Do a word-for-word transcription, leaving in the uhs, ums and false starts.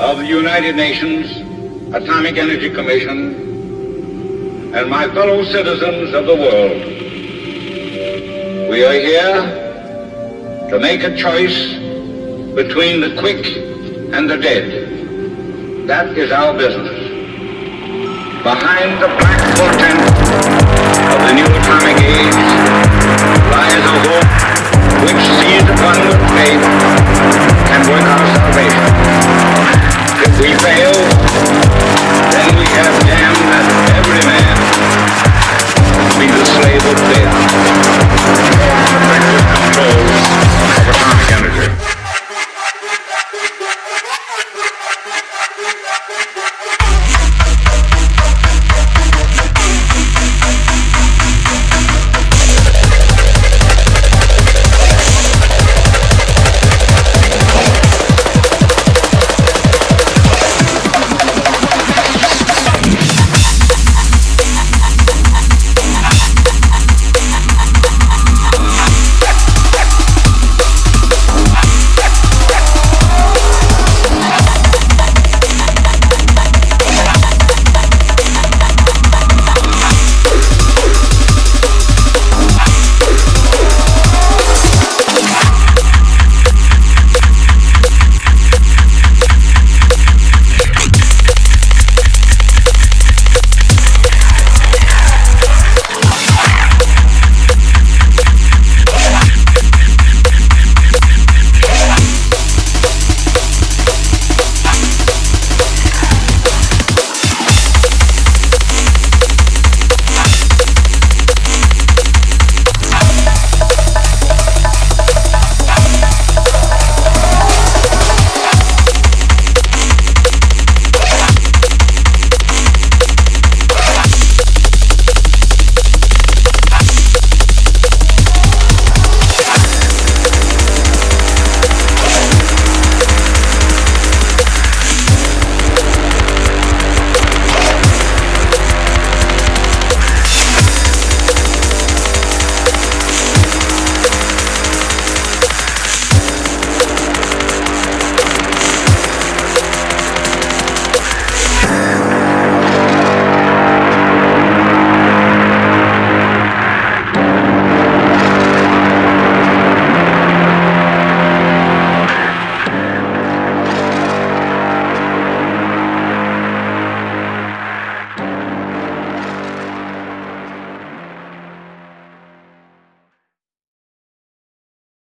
of the United Nations Atomic Energy Commission and my fellow citizens of the world, we are here to make a choice between the quick and the dead. That is our business. Behind the black portent of the new atomic age lies a hope which, seized upon with faith, can work our salvation. If we fail, then we have damned